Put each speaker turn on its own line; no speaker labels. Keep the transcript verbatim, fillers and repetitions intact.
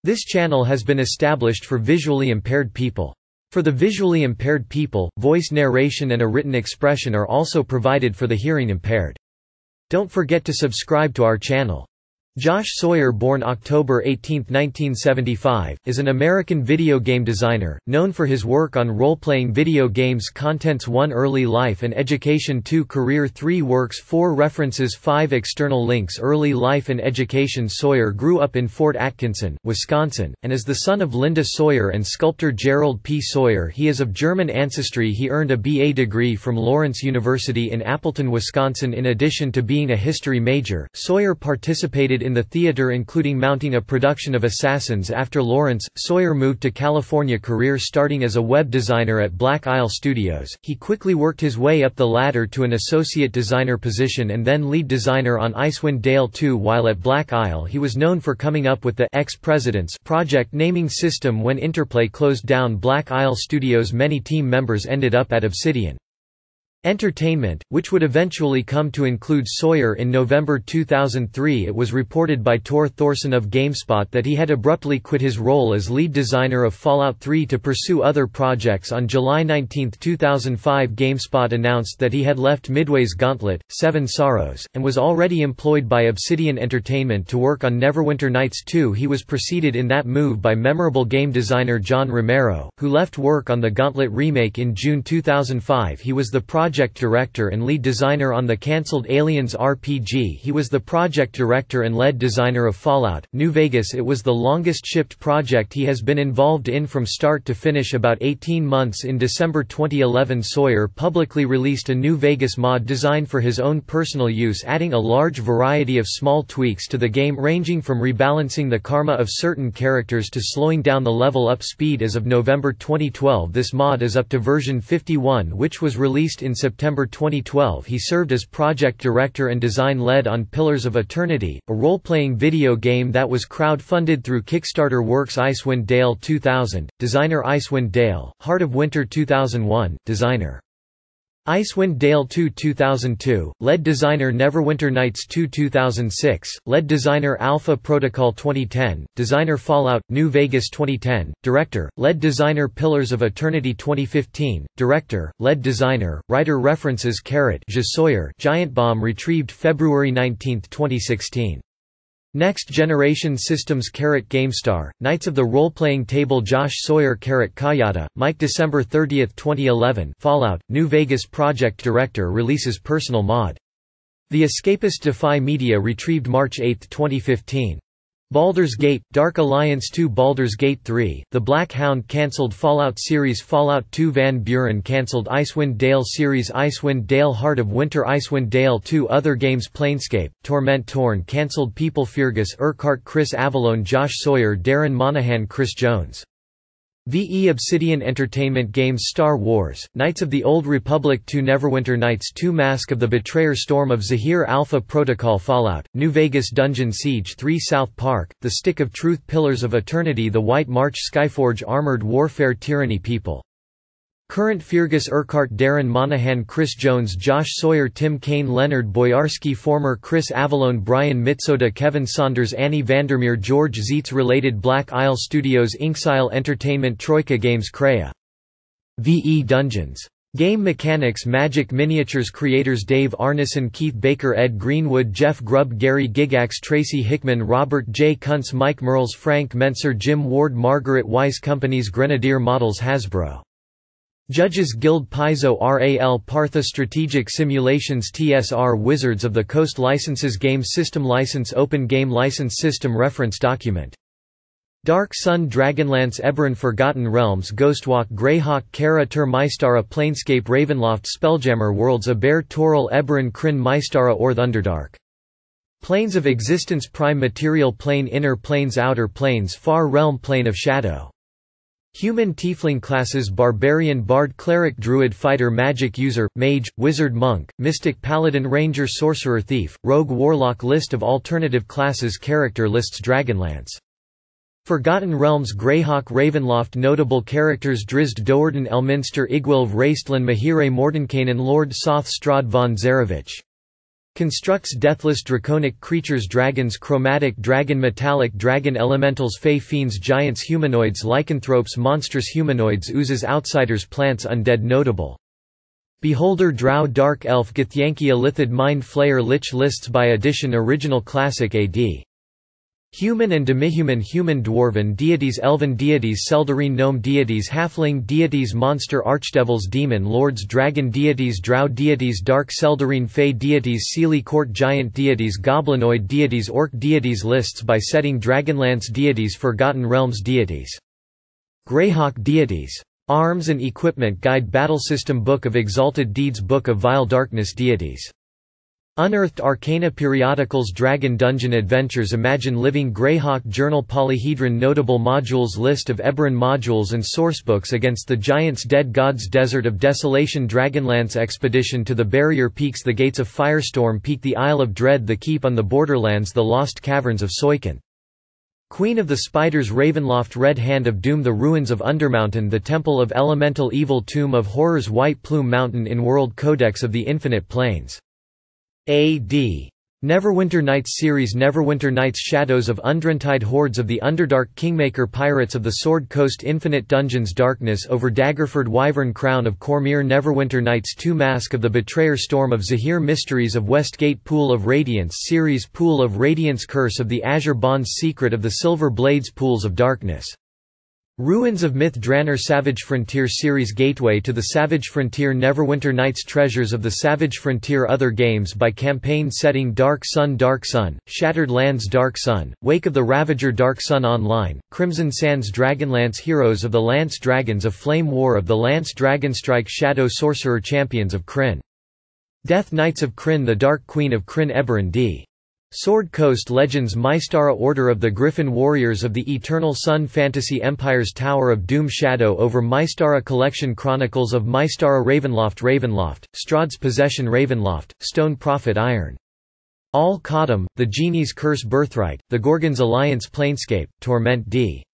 This channel has been established for visually impaired people. For the visually impaired people, voice narration and a written expression are also provided for the hearing impaired. Don't forget to subscribe to our channel. Josh Sawyer, born October eighteenth nineteen seventy-five, is an American video game designer, known for his work on role-playing video games. Contents: one Early life and education, two Career, three Works, four References, five External links. Early life and education. Sawyer grew up in Fort Atkinson, Wisconsin, and is the son of Linda Sawyer and sculptor Gerald P Sawyer. He is of German ancestry. He earned a B A degree from Lawrence University in Appleton, Wisconsin. In addition to being a history major, Sawyer participated in in the theater, including mounting a production of Assassins. After Lawrence, Sawyer moved to California. Career: starting as a web designer at Black Isle Studios, he quickly worked his way up the ladder to an associate designer position and then lead designer on Icewind Dale two. While at Black Isle, he was known for coming up with the Ex-Presidents project naming system. When Interplay closed down Black Isle Studios, many team members ended up at Obsidian Entertainment, which would eventually come to include Sawyer. In November two thousand three, it was reported by Tor Thorson of GameSpot that he had abruptly quit his role as lead designer of Fallout three to pursue other projects. On July nineteenth two thousand five, GameSpot announced that he had left Midway's Gauntlet, Seven Sorrows, and was already employed by Obsidian Entertainment to work on Neverwinter Nights two. He was preceded in that move by memorable game designer John Romero, who left work on the Gauntlet remake in June two thousand five. He was the project Project director and lead designer on the cancelled Aliens R P G. He was the project director and lead designer of Fallout New Vegas. It was the longest shipped project he has been involved in from start to finish, about eighteen months. In December twenty eleven, Sawyer publicly released a New Vegas mod designed for his own personal use, adding a large variety of small tweaks to the game, ranging from rebalancing the karma of certain characters to slowing down the level up speed. As of November twenty twelve, this mod is up to version fifty-one, which was released in September twenty twelve. He served as project director and design lead on Pillars of Eternity, a role-playing video game that was crowd-funded through Kickstarter. Works: Icewind Dale two thousand, designer Icewind Dale, Heart of Winter two thousand one, designer Icewind Dale two two thousand two, lead designer Neverwinter Nights two two thousand six, lead designer Alpha Protocol twenty ten, designer Fallout New Vegas twenty ten, director, lead designer Pillars of Eternity twenty fifteen, director, lead designer, writer. References: Carrot, J. Sawyer, Giant Bomb, retrieved February nineteenth twenty sixteen. Next Generation Systems. Carrot GameStar, Knights of the Role-Playing Table. Josh Sawyer. Carrot Kayata, Mike, December thirtieth twenty eleven. Fallout New Vegas project director, releases personal mod. The Escapist. Defy Media, retrieved March eighth twenty fifteen. Baldur's Gate – Dark Alliance two, Baldur's Gate three, The Black Hound cancelled Fallout series, Fallout two, Van Buren cancelled Icewind Dale series, Icewind Dale Heart of Winter, Icewind Dale two, other games, Planescape, Torment Torn cancelled People, Fergus Urquhart, Chris Avallone, Josh Sawyer, Darren Monahan, Chris Jones. V E Obsidian Entertainment Games. Star Wars, Knights of the Old Republic two, Neverwinter Nights two, Mask of the Betrayer, Storm of Zahir, Alpha Protocol, Fallout New Vegas, Dungeon Siege three, South Park, The Stick of Truth, Pillars of Eternity, The White March, Skyforge, Armored Warfare, Tyranny, People. Current: Fergus Urquhart, Darren Monahan, Chris Jones, Josh Sawyer, Tim Kaine, Leonard Boyarsky, former Chris Avallone, Brian Mitsoda, Kevin Saunders, Annie Vandermeer, George Zeitz. Related: Black Isle Studios, Inxile Entertainment, Troika Games, Kreia. V E Dungeons. Game Mechanics, Magic Miniatures. Creators: Dave Arneson, Keith Baker, Ed Greenwood, Jeff Grubb, Gary Gigax, Tracy Hickman, Robert J. Kuntz, Mike Merles, Frank Menser, Jim Ward, Margaret Weiss. Companies: Grenadier Models, Hasbro. Judges Guild, Paizo, R A L, Partha Strategic Simulations, T S R, Wizards of the Coast. Licenses: Game System License, Open Game License System. Reference document. Dark Sun, Dragonlance, Eberron, Forgotten Realms, Ghostwalk, Greyhawk, Kara Tur, Mystara, Planescape, Ravenloft, Spelljammer Worlds, Aber, Toril, Eberron, Kryn, Mystara, or Thunderdark. Planes of Existence, Prime Material Plane, Inner Planes, Outer Planes, Far Realm, Plane of Shadow. Human Tiefling classes: Barbarian, Bard, Cleric, Druid, Fighter, Magic User, Mage, Wizard, Monk, Mystic, Paladin, Ranger, Sorcerer, Thief, Rogue, Warlock. List of alternative classes. Character lists: Dragonlance. Forgotten Realms, Greyhawk, Ravenloft. Notable characters: Drizzt Do'Urden, Elminster, Igwilv, Raistlin, Mahire, Mordenkainen, Lord Soth, Strahd von Zarovich. Constructs deathless draconic creatures, dragons, chromatic dragon, metallic dragon, elementals, fey, fiends, giants, humanoids, lycanthropes, monstrous humanoids, oozes, outsiders, plants, undead. Notable Beholder, drow, dark elf, Githyanki, Illithid, mind flayer, lich. Lists by edition. Original Classic A D Human and demihuman, human, dwarven deities, elven deities, seldarine, gnome deities, halfling deities, monster, archdevils, demon lords, dragon deities, drow deities, dark seldarine, fey deities, seelie court, giant deities, goblinoid deities, orc deities. Lists by setting. Dragonlance deities, Forgotten Realms deities, Greyhawk deities, Arms and Equipment Guide, Battle System, Book of Exalted Deeds, Book of Vile Darkness deities, Unearthed Arcana, Periodicals, Dragon Dungeon Adventures, Imagine Living, Greyhawk Journal, Polyhedron. Notable modules, List of Eberron modules and sourcebooks. Against the Giants, Dead Gods, Desert of Desolation, Dragonlance Expedition to the Barrier Peaks, The Gates of Firestorm Peak, The Isle of Dread, The Keep on the Borderlands, The Lost Caverns of Soiken, Queen of the Spiders, Ravenloft, Red Hand of Doom, The Ruins of Undermountain, The Temple of Elemental Evil, Tomb of Horrors, White Plume Mountain, In World Codex of the Infinite Planes. A D Neverwinter Nights series, Neverwinter Nights, Shadows of Undrentide, Hordes of the Underdark, Kingmaker, Pirates of the Sword Coast, Infinite Dungeons, Darkness over Daggerford, Wyvern, Crown of Cormyr, Neverwinter Nights two, Mask of the Betrayer, Storm of Zahir, Mysteries of Westgate, Pool of Radiance series, Pool of Radiance, Curse of the Azure Bonds, Secret of the Silver Blades, Pools of Darkness, Ruins of Myth, Draenor, Savage Frontier series, Gateway to the Savage Frontier, Neverwinter Nights, Treasures of the Savage Frontier, Other games by campaign setting, Dark Sun, Dark Sun, Shattered Lands, Dark Sun, Wake of the Ravager, Dark Sun Online, Crimson Sands, Dragonlance, Heroes of the Lance, Dragons of Flame, War of the Lance, Dragonstrike, Shadow Sorcerer, Champions of Krynn, Death Knights of Krynn, The Dark Queen of Krynn, Eberron D. Sword Coast Legends, Mystara, Order of the Griffin, Warriors of the Eternal Sun, Fantasy Empires, Tower of Doom, Shadow over Mystara Collection, Chronicles of Mystara, Ravenloft, Ravenloft, Strahd's Possession, Ravenloft, Stone Prophet, Iron Al Qadam, The Genie's Curse, Birthright, The Gorgon's Alliance, Planescape, Torment D.